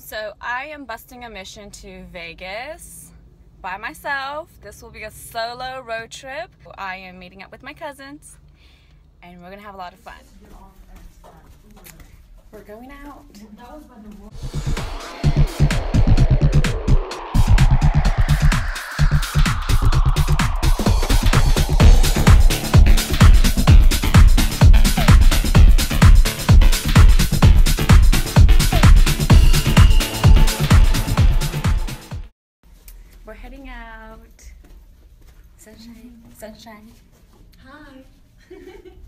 So I am busting a mission to Vegas by myself. This will be a solo road trip. I am meeting up with my cousins and we're gonna have a lot of fun. We're going out. We're heading out. Sunshine, sunshine. Hi.